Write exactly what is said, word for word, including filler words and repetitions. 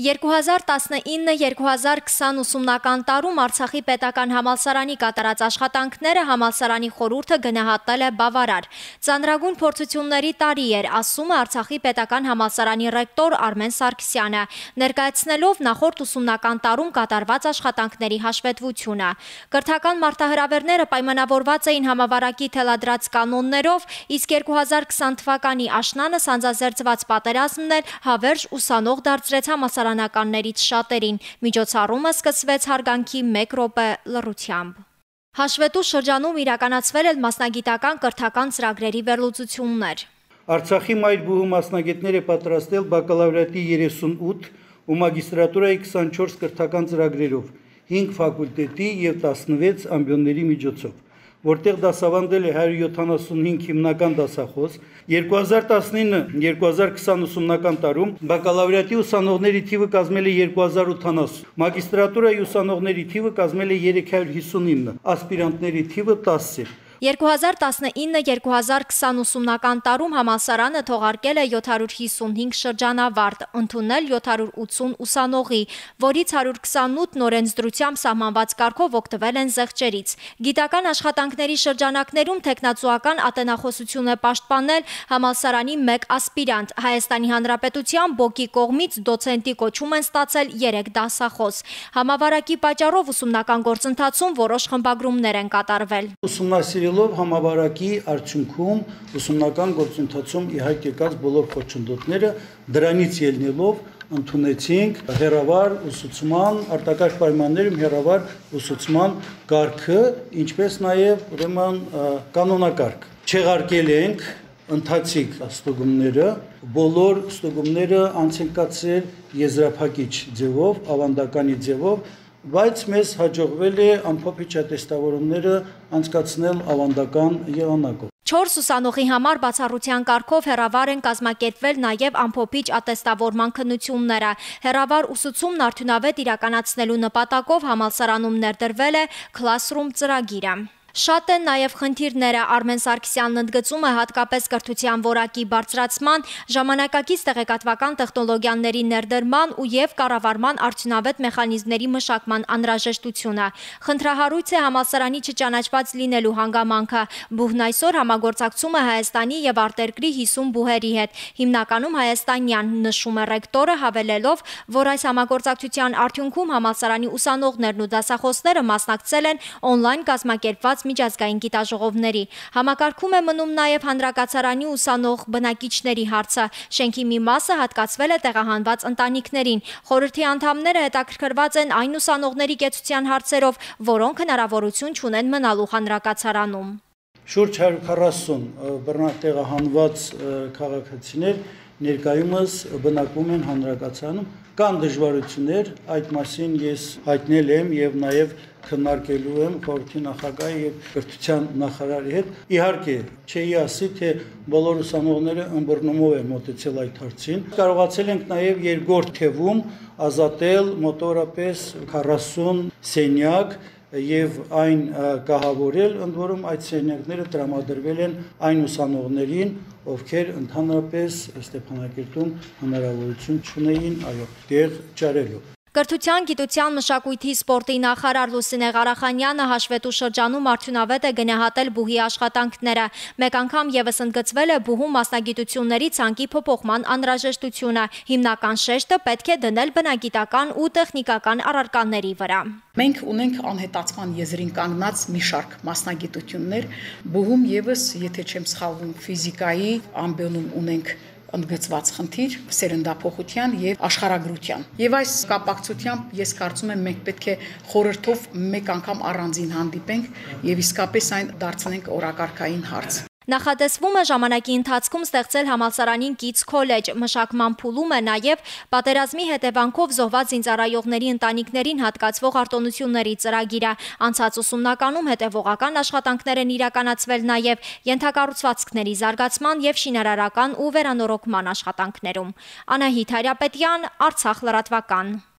երկու հազար տասնինը երկու հազար քսան ուսումնական տարում Արցախի պետական համալսարանի կատարած աշխատանքները համալսարանի խորհուրդը գնահատել է բավարար։ Ծանրագույն փորձությունների տարի էր, ասում է Արցախի պետական համալսարանի ռեկտոր Արմեն Սարգսյանը, ներկայացնելով նախորդ ուսումնական տարում կատարված աշխատանքների հաշվետվությունը։ Կրթական մարտահրավերները պայմանավորված էին համավարակի թելադրած կանոններով, իսկ երկու հազար քսան թվականի աշնանը սանձազերծված պատերազմն էլ հավերժ ուսանող դարձրեց համալսարանականներից շատերին։ Միջոցառումը սկսվեց հարգանքի մեկ րոպե լռությամբ։ Հաշվետու շրջանում իրականացվել են մասնագիտական կրթական ծրագրերի վերլուծություններ։ Արցախի մայրբուհու մասնագետները պատրաստել բակալավրիատի երեսունութ ու մագիստրատուրայի քսանչորս կրթական ծրագրերով, հինգ ֆակուլտետի և տասնվեց ամբիոնների միջոցով, որտեղ դասավանդել է հարյուր յոթանասունհինգ հիմնական դասախոս, երկու հազար տասնինը երկու հազար քսան ուսումնական տարում բակալավրիատի ուսանողների թիվը կազմել է երկու հազար ութանասուն, մագիստրատուրայի ուսանողների թիվը կազմել է երեք հարյուր հիսունինը, ասպիրանտների թիվը տասը։ երկու հազար տասնինը երկու հազար քսան ուսումնական տարում համալսարանը թողարկել է յոթ հարյուր հիսունհինգ շրջանավարտ, ընդունել յոթ հարյուր ութսուն ուսանողի, որից հարյուր քսանութ նորենձդրությամբ սահմանված կարգով օգտվել են զեղչերից։ Գիտական աշխատանքների շրջանակներում թեկնածուական ատենախոսություն է պաշտպանել համալսարանի մեկ ասպիրանտ, Հայաստանի Հանրապետության ԲՕԿ-ի կողմից դոցենտի կոչում են ստացել երեք դասախոս։ Համավարակի պատճառով ուսումնական գործընթացում որոշ խմբագրումներ են կատարվել։ Ուսումնասիրելով համավարակի արդյունքում ուսումնական գործընթացում իհայտ եկած բոլոր խոչընդոտները, դրանից ելնելով ընդունեցինք հեռավար ուսուցման, արտակարգ պայմաններում հեռավար ուսուցման կարգը, ինչպես նաև ուրեմն կանոնակարգ։ Չեղարկել ենք ընթացիկ ստուգումները, բոլոր ստուգումները անցկացրել եզրափակիչ ձևով, ավանդականի ձևով, բայց մեզ հաջողվել է ամփոփիչ ատեստավորումները անցկացնել ավանդական եղանակով։ Չորս ուսանողի համար բացառության կարգով հեռավար են կազմակերպվել նաև ամփոփիչ ատեստավորման քննությունները։ Հեռավար ուսուցումն արդյունավետ իրականացնելու նպատակով համալսարանում ներդրվել է Classroom ծրագիրը։ Շատ են նաև խնդիրները, Արմեն Սարգսյանն ընդգծում է հատկապես կրթության որակի բարձրացման, ժամանակակից տեղեկատվական տեխնոլոգիաների ներդրման ու և կառավարման արդյունավետ մեխանիզմների մշակման անհրաժեշտությունը։ Խնդրահարույց է համալսարանի չճանաչված լինելու հանգամանքը։ Բուհն այսօր համագործակցում է Հայաստանի և արտերկրի հիսուն բուհերի հետ, հիմնականում հայաստանյան, նշում է ռեկտորը, հավելելով, որ այս համագործակցության արդյունքում համալսարանի ուսանողներն ու դասախոսները մասնակցել են օնլայն կազմակերպված միջազգային գիտաժողովների։ Համակարգում է մնում նաև հանրակացարանի ուսանող բնակիչների հարցը։ Շենքի մի մասը հատկացվել է տեղահանված ընտանիքներին։ Խորհրդի անդամները հետաքրքրված են այն ուսանողների կեցության հարցերով, որոնք հնարավորություն չունեն մնալու հանրակացարանում։ Շուրջ հարյուր քառասուն բռնատեղահանված քաղաքացիներ ներկայումս բնակվում են հանրակացարանում, կան դժվարություններ, այդ մասին ես հայտնել եմ և նաև քննարկելու եմ խորհրդի նախագահի և կրթության նախարարի հետ։ Իհարկե, չէի ասի, թե բոլոր ուսանողները ըմբռնումով են մոտեցել այդ հարցին։ Կարողացել ենք նաև երկրորդ թևում ազատել մոտավորապես քառասուն սենյակ և այն կահավորել, ընդ որում այդ սենյակները տրամադրվել են այն ուսանողներին, ովքեր ընդհանրապես Ստեփանակերտում հնարավորություն չունեին տեղ ճարելու։ Կրթության, գիտության, մշակույթի, սպորտի նախարար Լուսինե Ղարախանյանը հաշվետու շրջանում արդյունավետ է գնահատել բուհի աշխատանքները։ Մեկ անգամ ևս ընդգծվել է բուհում մասնագիտությունների ցանկի փոփոխման անհրաժեշտությունը։ Հիմնական շեշտը պետք է դնել բնագիտական ու տեխնիկական առարկաների վրա։ Մենք ունենք անհետացման եզրին կանգնած մի շարք մասնագիտություններ, բուհում ևս, եթե չեմ սխալվում, ֆիզիկայի ամբիոնում ունենք ընդգծված խնդիր սերնդափոխության և աշխարհագրության։ Եվ այս կապակցությամբ ես կարծում եմ մենք պետք է խորհրդով մեկ անգամ առանձին հանդիպենք և իսկապես այն դարձնենք օրակարգային հարց։ Նախատեսվում է ժամանակի ընթացքում ստեղծել համալսարանին կից քոլեջ, մշակման փուլում է նաև պատերազմի հետևանքով զոհված զինծառայողների ընտանիքներին հատկացվող արտոնությունների ծրագիրը։ Անցած ուսումնականում հետևողական աշխատանքներ են իրականացվել նաև ենթակառուցվածքների զարգացման և շինարարական ու վերանորոգման աշխատանքներում։ Անահիտ Հարապետյան, Արցախ լրատվական։